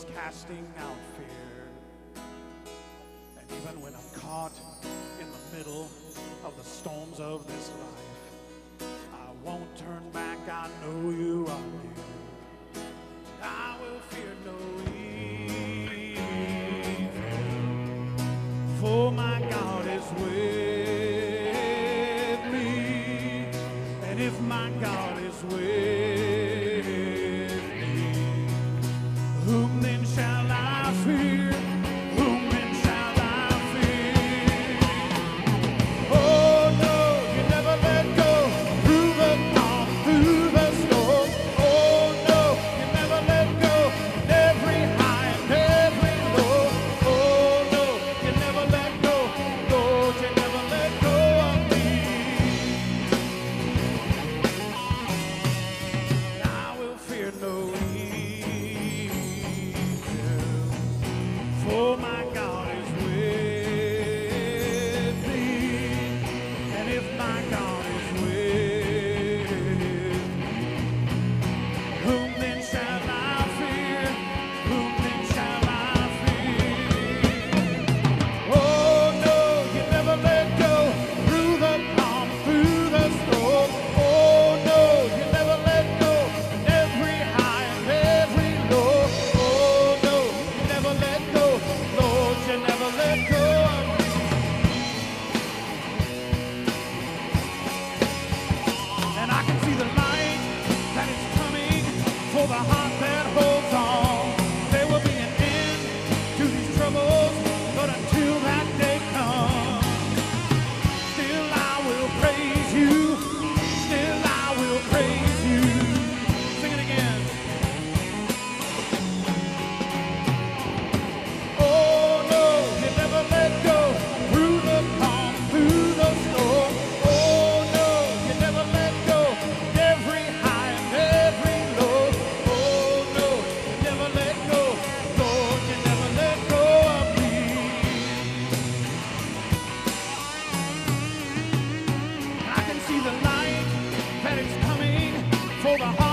is casting out fear. And even when I'm caught in the middle of the storms of this life, I won't turn back. I know you are near. I will fear no evil, for my God is with me. And if my God is with me, whom then shall I fear? Whom then shall I fear? Oh no, you never let go. Through the calm, through the storm. Oh no, you never let go. In every high and every low. Oh no, you never let go. Lord, you never let go of me. I will fear no evil, for my God is with me. And if my God is with me, whom then shall I fear? Whom then shall I fear? Oh no, you never let go. Through the calm, through the storm. Oh no, you never let go. In every high and every low. Oh no, you never let go. Lord, you never let go of me. And I can see the light that is coming for the heart that holds on. There will be an end to these troubles, but until that day comes, still I will praise you. Still I will praise you. Sing it again. Oh no, you never let go. Through the calm, through the storm. Oh no, you never let go. Every high and every low. Oh no, you never let go. Lord, you never let go of me. I can see the light that is coming for the heart